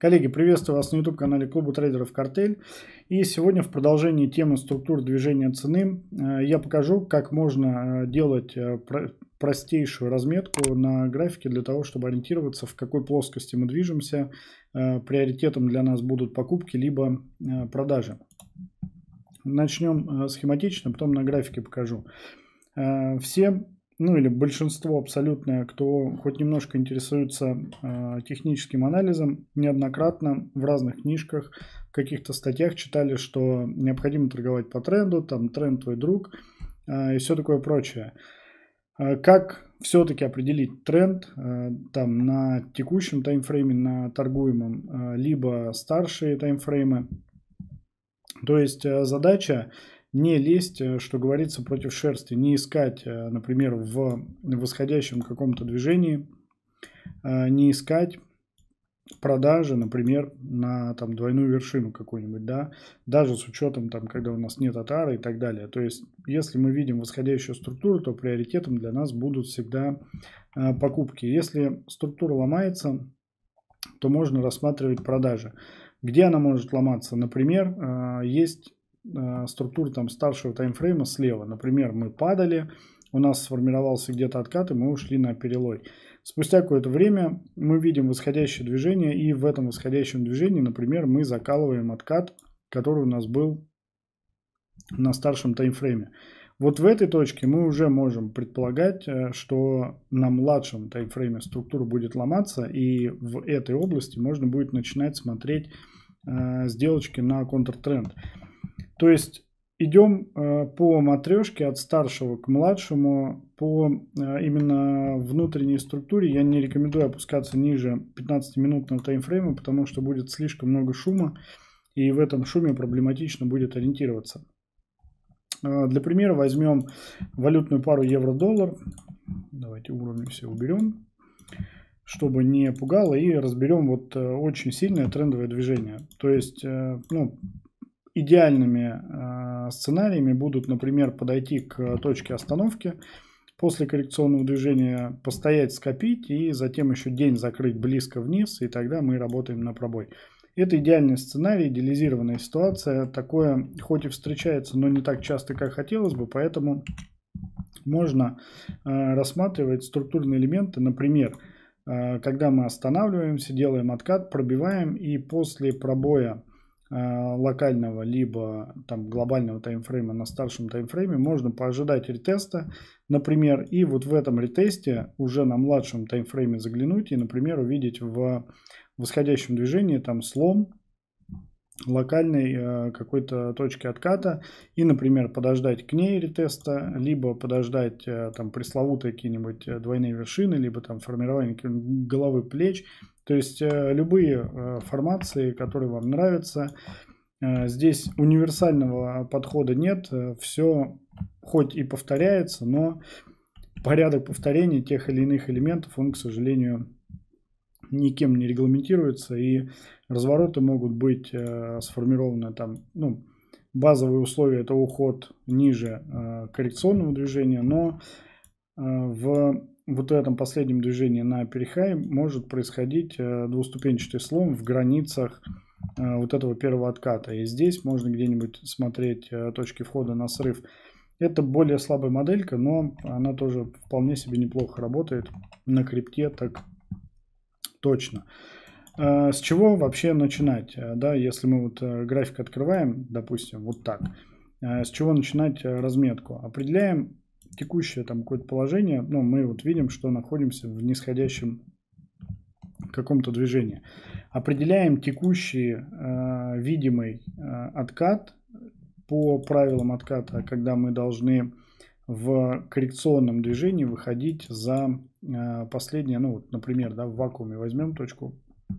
Коллеги, приветствую вас на YouTube-канале Клуба трейдеров «Картель». И сегодня в продолжении темы структур движения цены я покажу, как можно делать простейшую разметку на графике для того, чтобы ориентироваться, в какой плоскости мы движемся. Приоритетом для нас будут покупки либо продажи. Начнем схематично, потом на графике покажу. Все, или большинство абсолютно, кто хоть немножко интересуется техническим анализом, неоднократно в разных книжках, в каких-то статьях читали, что необходимо торговать по тренду, там тренд твой друг и все такое прочее. Как все-таки определить тренд там на текущем таймфрейме, на торгуемом, либо старшие таймфреймы? То есть задача не лезть, что говорится, против шерсти, не искать, например, в восходящем каком-то движении, не искать продажи, например, на там двойную вершину какую-нибудь, да, даже с учетом там, когда у нас нет отара и так далее. То есть, если мы видим восходящую структуру, то приоритетом для нас будут всегда покупки. Если структура ломается, то можно рассматривать продажи. Где она может ломаться? Например, есть структура там старшего таймфрейма слева. Например, мы падали, у нас сформировался где-то откат, и мы ушли на перелой. Спустя какое-то время мы видим восходящее движение, и в этом восходящем движении, например, мы закалываем откат, который у нас был на старшем таймфрейме. Вот в этой точке мы уже можем предполагать, что на младшем таймфрейме структура будет ломаться, и в этой области можно будет начинать смотреть сделочки на контртренд. То есть идем по матрешке от старшего к младшему, по именно внутренней структуре. Я не рекомендую опускаться ниже 15-минутного таймфрейма, потому что будет слишком много шума, и в этом шуме проблематично будет ориентироваться. Для примера возьмем валютную пару евро-доллар. Давайте уровни все уберем, чтобы не пугало, и разберем вот очень сильное трендовое движение. То есть, идеальными сценариями будут, например, подойти к точке остановки, после коррекционного движения постоять, скопить и затем еще день закрыть близко вниз, и тогда мы работаем на пробой. Это идеальный сценарий, идеализированная ситуация. Такое хоть и встречается, но не так часто, как хотелось бы, поэтому можно рассматривать структурные элементы, например, когда мы останавливаемся, делаем откат, пробиваем, и после пробоя локального либо там глобального таймфрейма на старшем таймфрейме можно поожидать ретеста, например, и вот в этом ретесте уже на младшем таймфрейме заглянуть и, например, увидеть в восходящем движении там слом локальной какой-то точки отката и, например, подождать к ней ретеста, либо подождать там пресловутые какие-нибудь двойные вершины, либо там формирование головы, плеч. То есть любые формации, которые вам нравятся. Здесь универсального подхода нет. Все хоть и повторяется, но порядок повторения тех или иных элементов, он, к сожалению, никем не регламентируется. И развороты могут быть сформированы там, базовые условия — это уход ниже коррекционного движения, но в вот этом последнем движении на перехай может происходить двуступенчатый слом в границах вот этого первого отката. И здесь можно где-нибудь смотреть точки входа на срыв. Это более слабая моделька, но она тоже вполне себе неплохо работает на крипте, так точно. С чего вообще начинать? Да, если мы вот график открываем, допустим, вот так. С чего начинать разметку? Определяем текущее там какое-то положение, мы вот видим, что находимся в нисходящем каком-то движении. Определяем текущий видимый откат по правилам отката, когда мы должны в коррекционном движении выходить за последнее, например, в вакууме возьмем точку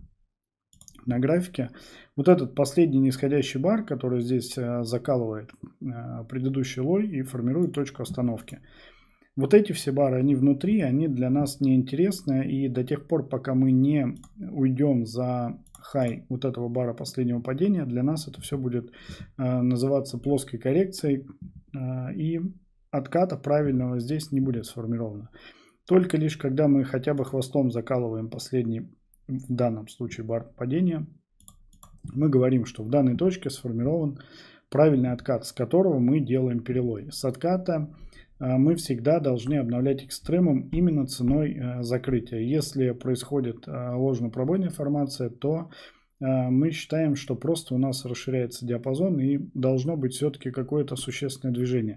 на графике. Вот этот последний нисходящий бар, который здесь закалывает предыдущий лой и формирует точку остановки. Вот эти все бары, они внутри, они для нас не интересны. И до тех пор, пока мы не уйдем за хай вот этого бара последнего падения, для нас это все будет называться плоской коррекцией. И отката правильного здесь не будет сформировано. Только лишь когда мы хотя бы хвостом закалываем последний в данном случае бар падения, мы говорим, что в данной точке сформирован правильный откат, с которого мы делаем перелой. С отката мы всегда должны обновлять экстремум именно ценой закрытия. Если происходит ложно-пробойная формация, то мы считаем, что просто у нас расширяется диапазон и должно быть все-таки какое-то существенное движение.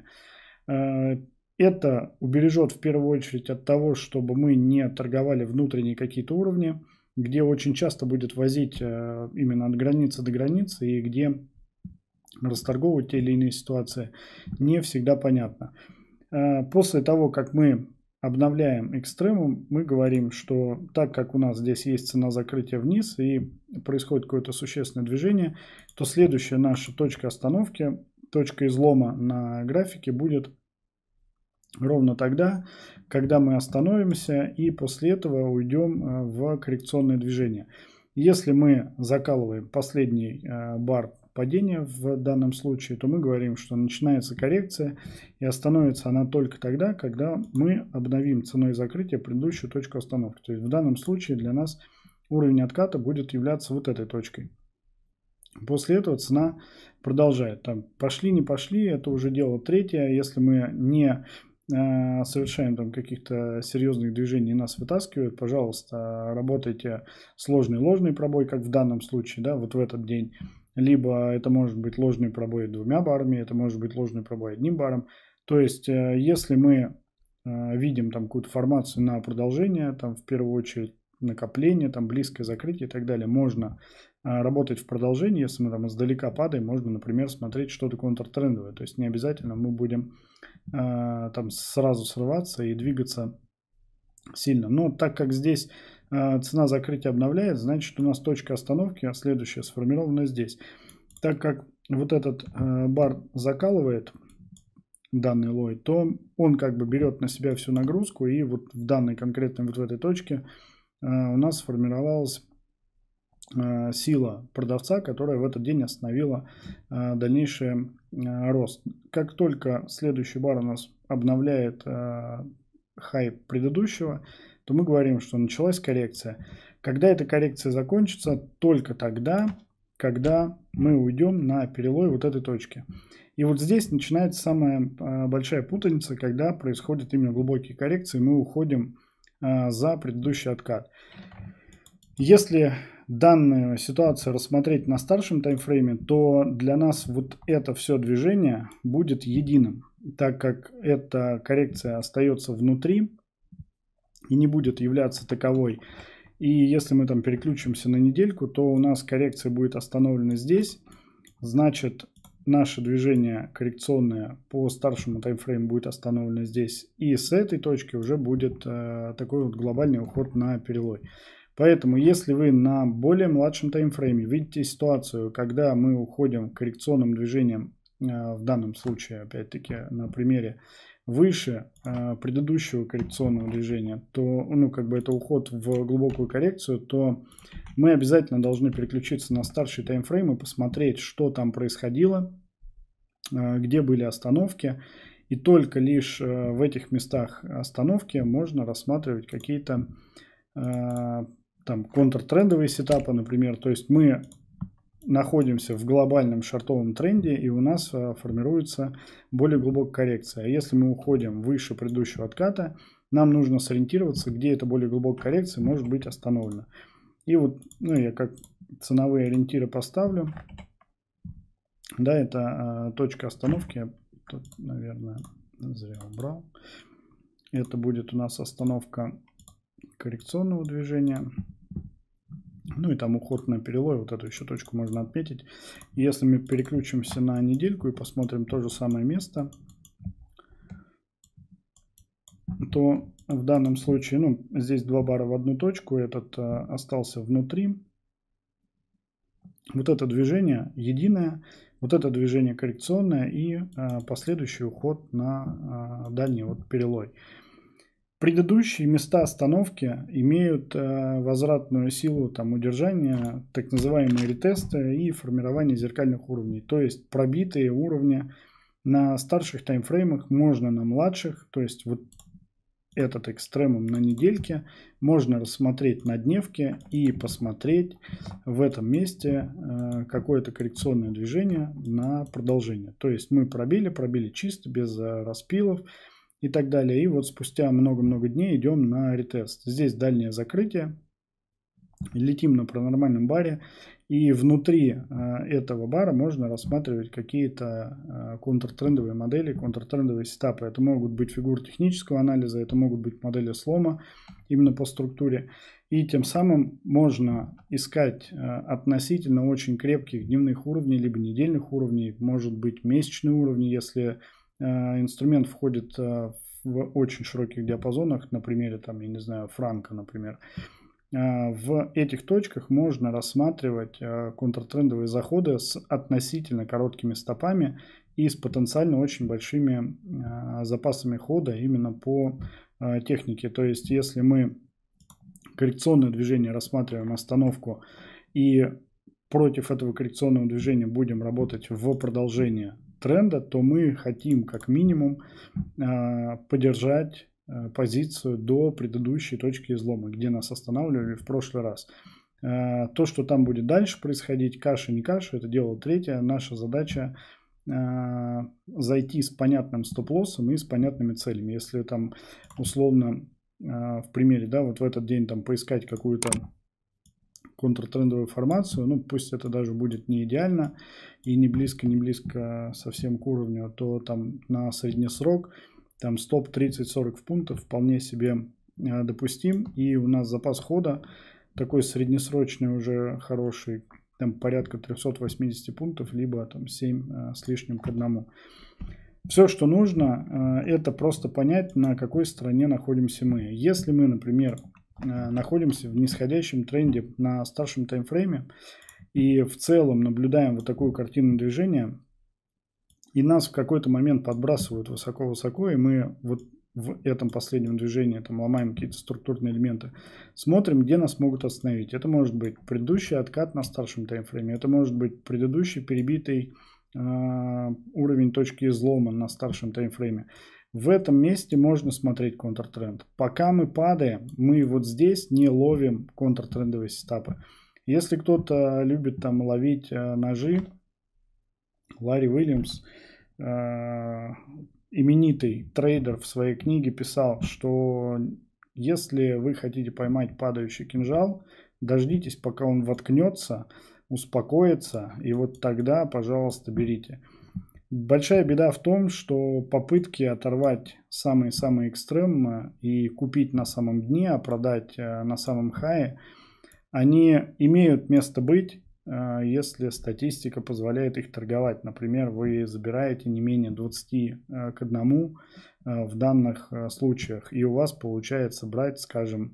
Это убережет в первую очередь от того, чтобы мы не торговали внутренние какие-то уровни, где очень часто будет возить именно от границы до границы и где расторговывать те или иные ситуации не всегда понятно. После того, как мы обновляем экстремум, мы говорим, что так как у нас здесь есть цена закрытия вниз и происходит какое-то существенное движение, то следующая наша точка остановки, точка излома на графике будет ровно тогда, когда мы остановимся и после этого уйдем в коррекционное движение. Если мы закалываем последний бар падения в данном случае, то мы говорим, что начинается коррекция и остановится она только тогда, когда мы обновим ценой закрытия предыдущую точку остановки. То есть в данном случае для нас уровень отката будет являться вот этой точкой. После этого цена продолжает. Там пошли, не пошли, это уже дело третье. Если мы не совершаем там каких-то серьезных движений и нас вытаскивают, пожалуйста, работайте сложный ложный пробой, как в данном случае, да, вот в этот день. Либо это может быть ложный пробой двумя барами, это может быть ложный пробой одним баром. То есть, если мы видим там какую-то формацию на продолжение, там в первую очередь накопление, там близкое закрытие и так далее, можно работать в продолжении. Если мы там издалека падаем, можно, например, смотреть что-то контртрендовое. То есть не обязательно мы будем там сразу срываться и двигаться сильно. Но так как здесь цена закрытия обновляет, значит у нас точка остановки следующая сформирована здесь. Так как вот этот бар закалывает данный лой, то он как бы берет на себя всю нагрузку, и вот в данной конкретной вот в этой точке у нас сформировалась сила продавца, которая в этот день остановила дальнейший рост. Как только следующий бар у нас обновляет хай предыдущего, то мы говорим, что началась коррекция. Когда эта коррекция закончится, только тогда, когда мы уйдем на перелой вот этой точки. И вот здесь начинается самая большая путаница, когда происходят именно глубокие коррекции, мы уходим за предыдущий откат. Если данную ситуацию рассмотреть на старшем таймфрейме, то для нас вот это все движение будет единым, так как эта коррекция остается внутри и не будет являться таковой. И если мы там переключимся на недельку, то у нас коррекция будет остановлена здесь. Значит, наше движение коррекционное по старшему таймфрейму будет остановлено здесь. И с этой точки уже будет такой вот глобальный уход на перелой. Поэтому, если вы на более младшем таймфрейме видите ситуацию, когда мы уходим коррекционным движением, в данном случае, опять-таки, на примере, выше предыдущего коррекционного движения, то, ну, как бы это уход в глубокую коррекцию, то мы обязательно должны переключиться на старший таймфрейм и посмотреть, что там происходило, где были остановки. И только лишь в этих местах остановки можно рассматривать какие-то там контртрендовые сетапы, например. То есть мы находимся в глобальном шортовом тренде, и у нас формируется более глубокая коррекция. А если мы уходим выше предыдущего отката, нам нужно сориентироваться, где эта более глубокая коррекция может быть остановлена. И вот, ну, я как ценовые ориентиры поставлю. Да, это точка остановки. Тут, наверное, зря убрал. Это будет у нас остановка коррекционного движения. Ну и там уход на перелой, вот эту еще точку можно отметить. Если мы переключимся на недельку и посмотрим то же самое место, то в данном случае, ну, здесь два бара в одну точку, этот остался внутри. Вот это движение единое, вот это движение коррекционное и последующий уход на дальний вот перелой. Предыдущие места остановки имеют возвратную силу там, удержания, так называемые ретесты и формирование зеркальных уровней. То есть пробитые уровни на старших таймфреймах можно на младших. То есть вот этот экстремум на недельке, можно рассмотреть на дневке и посмотреть в этом месте какое-то коррекционное движение на продолжение. То есть мы пробили чисто, без распилов и так далее. И вот спустя много-много дней идем на ретест. Здесь дальнее закрытие. Летим на пронормальном баре, и внутри этого бара можно рассматривать какие-то контртрендовые модели, контртрендовые сетапы. Это могут быть фигуры технического анализа, это могут быть модели слома именно по структуре. И тем самым можно искать относительно очень крепких дневных уровней, либо недельных уровней, может быть месячные уровни, если инструмент входит в очень широких диапазонах, на примере, там, я не знаю, франка, например. В этих точках можно рассматривать контртрендовые заходы с относительно короткими стопами и с потенциально очень большими запасами хода именно по технике. То есть, если мы коррекционное движение рассматриваем остановку и против этого коррекционного движения будем работать в продолжение тренда, то мы хотим как минимум поддержать позицию до предыдущей точки излома, где нас останавливали в прошлый раз. То, что там будет дальше происходить, каша не каша, это дело третье. Наша задача зайти с понятным стоп-лоссом и с понятными целями. Если там условно в примере, да, вот в этот день там поискать какую-то контртрендовую формацию, ну пусть это даже будет не идеально и не близко совсем к уровню, то там на среднесрок там стоп 30-40 пунктов вполне себе допустим. И у нас запас хода такой среднесрочный уже хороший, там порядка 380 пунктов, либо там 7 с лишним к 1. Все, что нужно, это просто понять, на какой стороне находимся мы. Если мы, например, находимся в нисходящем тренде на старшем таймфрейме и в целом наблюдаем вот такую картину движения, и нас в какой-то момент подбрасывают высоко-высоко, и мы вот в этом последнем движении там ломаем какие-то структурные элементы, смотрим, где нас могут остановить. Это может быть предыдущий откат на старшем таймфрейме, это может быть предыдущий перебитый уровень точки излома на старшем таймфрейме. В этом месте можно смотреть контртренд. Пока мы падаем, мы вот здесь не ловим контртрендовые сетапы. Если кто-то любит там ловить ножи, Ларри Уильямс, именитый трейдер, в своей книге писал, что если вы хотите поймать падающий кинжал, дождитесь, пока он воткнется, успокоится, и вот тогда, пожалуйста, берите. Большая беда в том, что попытки оторвать самые-самые экстремумы и купить на самом дне, а продать на самом хае, они имеют место быть, если статистика позволяет их торговать. Например, вы забираете не менее 20 к 1 в данных случаях, и у вас получается брать, скажем,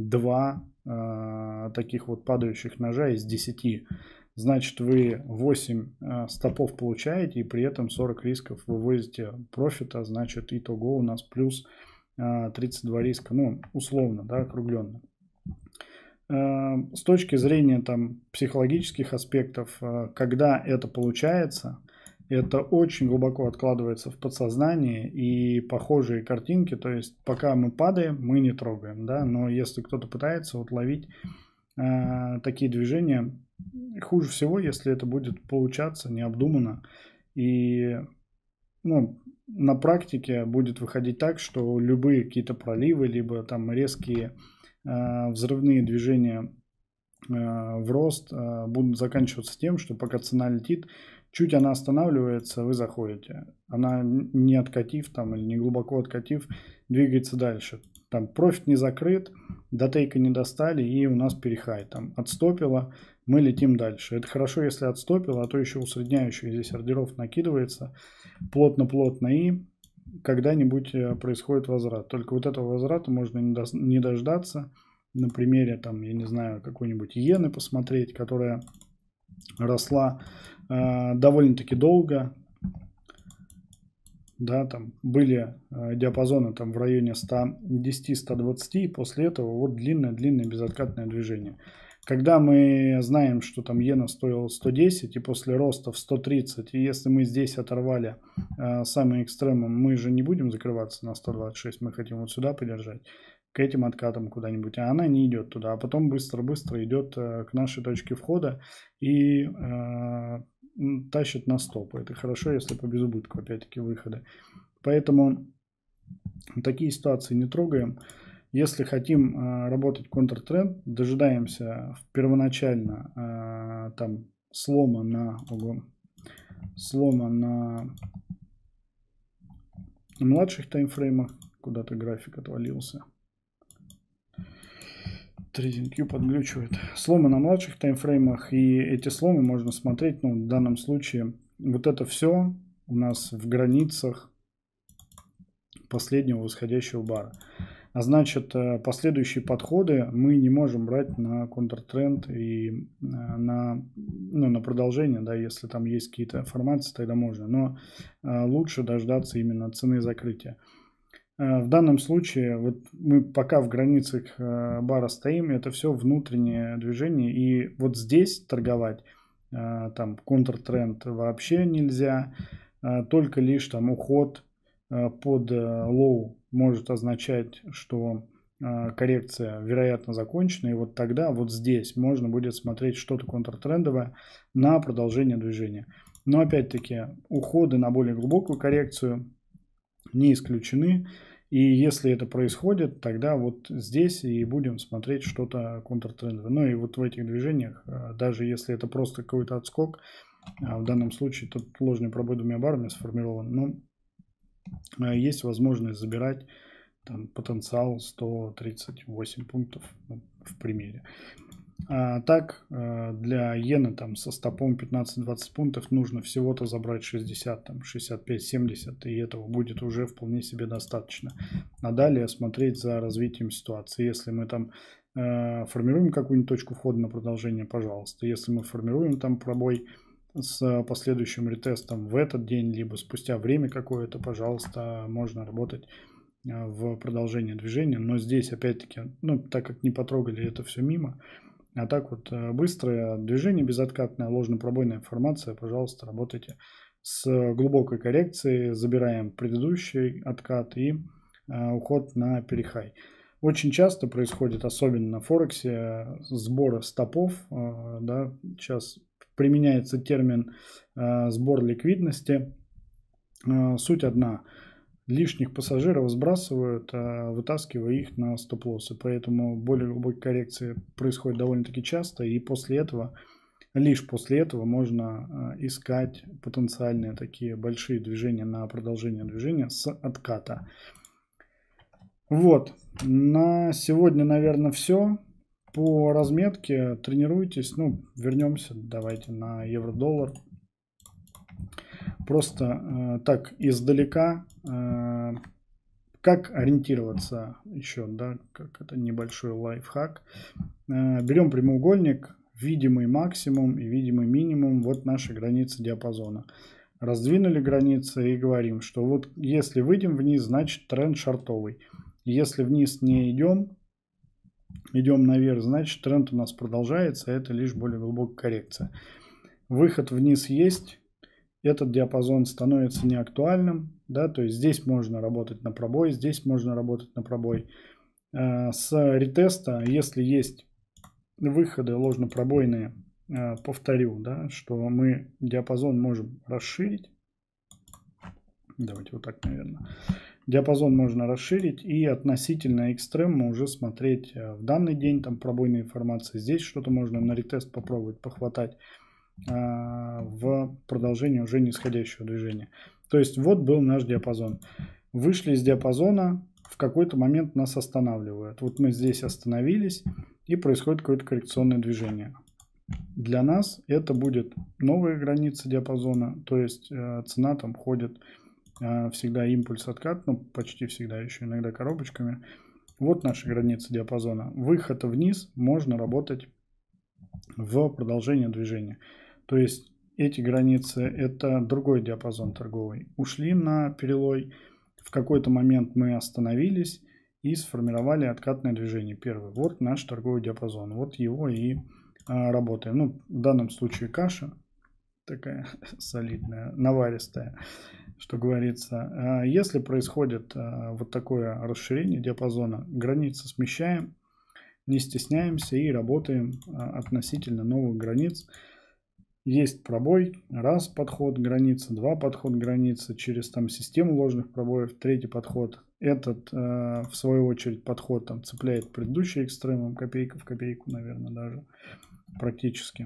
2 таких вот падающих ножа из 10. Значит, вы 8 стопов получаете и при этом 40 рисков вывозите профита. Значит, итого у нас плюс 32 риска, ну, условно, да, округленно. С точки зрения там психологических аспектов, когда это получается, это очень глубоко откладывается в подсознании, и похожие картинки, то есть пока мы падаем, мы не трогаем, да, но если кто-то пытается вот ловить такие движения, хуже всего, если это будет получаться необдуманно, и ну, на практике будет выходить так, что любые какие-то проливы, либо там резкие взрывные движения в рост будут заканчиваться тем, что пока цена летит, чуть она останавливается, вы заходите. Она не откатив там или не глубоко откатив, двигается дальше. Там профит не закрыт, до тейка не достали, и у нас перехай. Там отстопило, мы летим дальше. Это хорошо, если отстопило, а то еще усредняющих здесь ордеров накидывается плотно-плотно, и когда-нибудь происходит возврат. Только вот этого возврата можно не дождаться. На примере, там, я не знаю, какой-нибудь иены посмотреть, которая росла довольно-таки долго. Да, там были диапазоны там в районе 110-120, и после этого вот длинное безоткатное движение. Когда мы знаем, что там иена стоила 110 и после роста в 130, и если мы здесь оторвали самый экстремум, мы же не будем закрываться на 126, мы хотим вот сюда подержать, к этим откатам куда-нибудь, а она не идет туда, а потом быстро-быстро идет к нашей точке входа и тащит на стоп. Это хорошо, если по безубытку, опять-таки, выхода. Поэтому такие ситуации не трогаем. Если хотим работать контртренд, дожидаемся первоначально там слома на младших таймфреймах. Куда-то график отвалился. TradingView подглючивает. Сломы на младших таймфреймах, и эти сломы можно смотреть, ну, в данном случае, вот это все у нас в границах последнего восходящего бара. А значит, последующие подходы мы не можем брать на контртренд и на продолжение, да, если там есть какие-то формации, тогда можно, но лучше дождаться именно цены закрытия. В данном случае, вот мы пока в границах бара стоим, это все внутреннее движение, и вот здесь торговать, там контртренд вообще нельзя, только лишь там уход под лоу может означать, что коррекция вероятно закончена, и вот тогда вот здесь можно будет смотреть что-то контртрендовое на продолжение движения. Но опять-таки уходы на более глубокую коррекцию не исключены, и если это происходит, тогда вот здесь и будем смотреть что-то контртрендовое. Ну и вот в этих движениях, даже если это просто какой-то отскок, в данном случае тут ложный пробой двумя барами сформирован, но есть возможность забирать там потенциал 138 пунктов, ну, в примере. А так, для иены там со стопом 15-20 пунктов нужно всего-то забрать 60, там 65-70, и этого будет уже вполне себе достаточно. А далее смотреть за развитием ситуации. Если мы там формируем какую-нибудь точку входа на продолжение, пожалуйста. Если мы формируем там пробой с последующим ретестом в этот день, либо спустя время какое-то, пожалуйста, можно работать в продолжение движения. Но здесь, опять-таки, ну, так как не потрогали это все мимо, а так вот быстрое движение, безоткатная, ложно-пробойная формация, пожалуйста, работайте с глубокой коррекцией, забираем предыдущий откат и уход на перехай. Очень часто происходит, особенно на Форексе, сбор стопов, да, сейчас применяется термин сбор ликвидности. Суть одна. Лишних пассажиров сбрасывают, вытаскивая их на стоп-лоссы. Поэтому более глубокие коррекции происходят довольно-таки часто. И после этого, лишь после этого можно искать потенциальные такие большие движения на продолжение движения с отката. Вот. На сегодня, наверное, все. По разметке тренируйтесь. Ну, вернемся, давайте, на евро-доллар. Просто так издалека, как ориентироваться еще, да, как это небольшой лайфхак. Берем прямоугольник, видимый максимум и видимый минимум, вот наши границы диапазона. Раздвинули границы и говорим, что вот если выйдем вниз, значит тренд шортовый. Если вниз не идем, идем наверх, значит тренд у нас продолжается, это лишь более глубокая коррекция. Выход вниз есть. Этот диапазон становится неактуальным, да, то есть здесь можно работать на пробой, здесь можно работать на пробой. С ретеста, если есть выходы ложнопробойные, повторю, да, что мы диапазон можем расширить. Давайте вот так, наверное. Диапазон можно расширить и относительно экстремума уже смотреть в данный день там пробойные формации. Здесь что-то можно на ретест попробовать похватать в продолжении уже нисходящего движения. То есть вот был наш диапазон. Вышли из диапазона, в какой-то момент нас останавливают. Вот мы здесь остановились и происходит какое-то коррекционное движение. Для нас это будет новая граница диапазона, то есть цена там ходит всегда импульс откат, ну почти всегда, еще иногда коробочками. Вот наша граница диапазона. Выход вниз можно работать в продолжение движения. То есть эти границы это другой диапазон торговый. Ушли на перелой, в какой-то момент мы остановились и сформировали откатное движение. Первый. Вот наш торговый диапазон. Вот его и работаем. Ну, в данном случае каша такая солидная, наваристая, что говорится. Если происходит вот такое расширение диапазона, границы смещаем, не стесняемся и работаем относительно новых границ. Есть пробой, раз подход границы, два подход границы, через там систему ложных пробоев, третий подход. Этот, в свою очередь, подход там цепляет предыдущий экстремум, копейка в копейку, наверное, даже практически.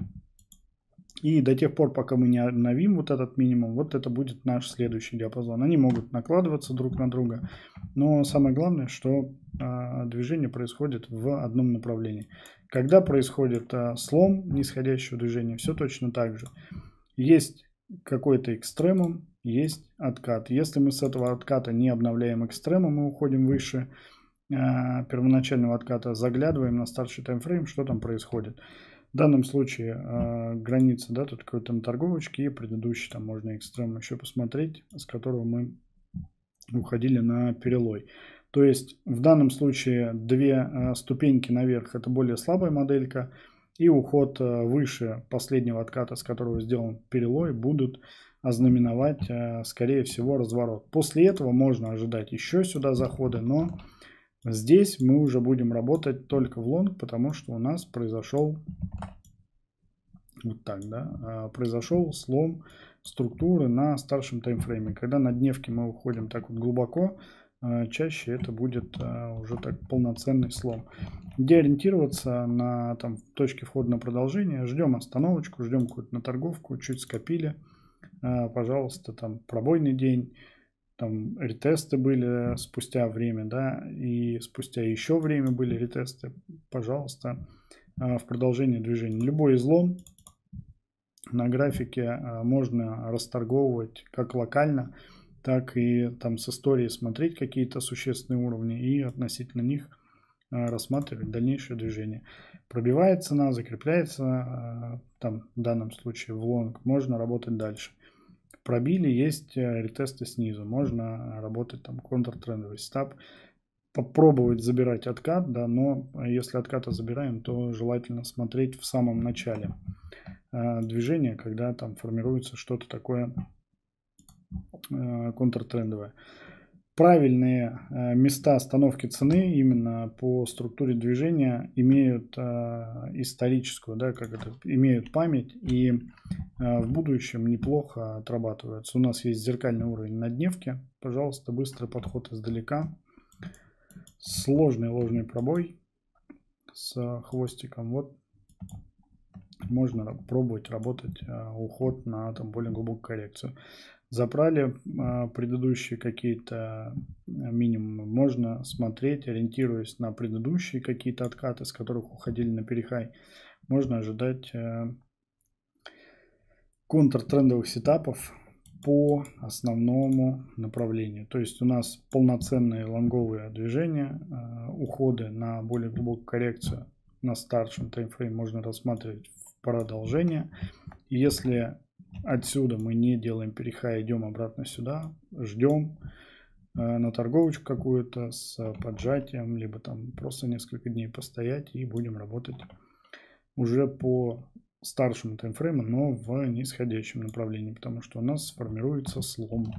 И до тех пор, пока мы не обновим вот этот минимум, вот это будет наш следующий диапазон. Они могут накладываться друг на друга, но самое главное, что движение происходит в одном направлении. Когда происходит слом нисходящего движения, все точно так же. Есть какой-то экстремум, есть откат. Если мы с этого отката не обновляем экстремум, мы уходим выше первоначального отката, заглядываем на старший таймфрейм, что там происходит. В данном случае граница, да, тут какой-то на торговочке, и предыдущий, там можно экстремум еще посмотреть, с которого мы уходили на перелой. То есть в данном случае две ступеньки наверх, это более слабая моделька, и уход выше последнего отката, с которого сделан перелой, будут ознаменовать, скорее всего, разворот. После этого можно ожидать еще сюда заходы, но здесь мы уже будем работать только в лонг, потому что у нас произошел вот так, да, произошел слом структуры на старшем таймфрейме. Когда на дневке мы уходим так вот глубоко, чаще это будет уже так полноценный слом. Где ориентироваться на там точке входа на продолжение? Ждем остановочку, ждем какую-то на торговку, чуть скопили, пожалуйста, там пробойный день. Там ретесты были спустя время, да, и спустя еще время были ретесты. Пожалуйста, в продолжении движения. Любой излом на графике можно расторговывать как локально, так и там с историей смотреть какие-то существенные уровни и относительно них рассматривать дальнейшее движение. Пробивает цена, закрепляется, там в данном случае в лонг, можно работать дальше. Пробили, есть ретесты снизу, можно работать там контртрендовый стап, попробовать забирать откат, да, но если отката забираем, то желательно смотреть в самом начале движения, когда там формируется что-то такое контртрендовое. Правильные места остановки цены именно по структуре движения имеют историческую, да, как это, имеют память и в будущем неплохо отрабатываются. У нас есть зеркальный уровень на дневке. Пожалуйста, быстрый подход издалека. Сложный ложный пробой с хвостиком. Вот можно пробовать работать уход на там более глубокую коррекцию. Забрали предыдущие какие-то минимумы, можно смотреть, ориентируясь на предыдущие какие-то откаты, с которых уходили на перехай. Можно ожидать контртрендовых сетапов по основному направлению. То есть у нас полноценные лонговые движения, уходы на более глубокую коррекцию на старшем таймфрейме можно рассматривать в продолжение. Если отсюда мы не делаем перехай, идем обратно сюда, ждем на торговочку какую-то с поджатием, либо там просто несколько дней постоять и будем работать уже по старшему таймфрейму, но в нисходящем направлении, потому что у нас сформируется слом.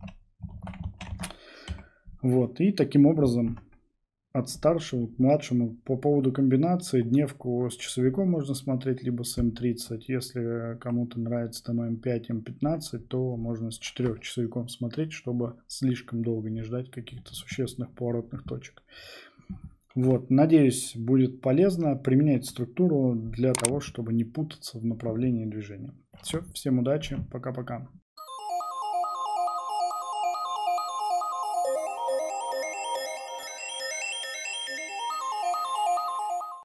Вот, и таким образом от старшего к младшему по поводу комбинации дневку с часовиком можно смотреть, либо с М30. Если кому-то нравится там М5, М15, то можно с 4 часовиком смотреть, чтобы слишком долго не ждать каких-то существенных поворотных точек. Вот, надеюсь, будет полезно применять структуру для того, чтобы не путаться в направлении движения. Все, всем удачи, пока-пока.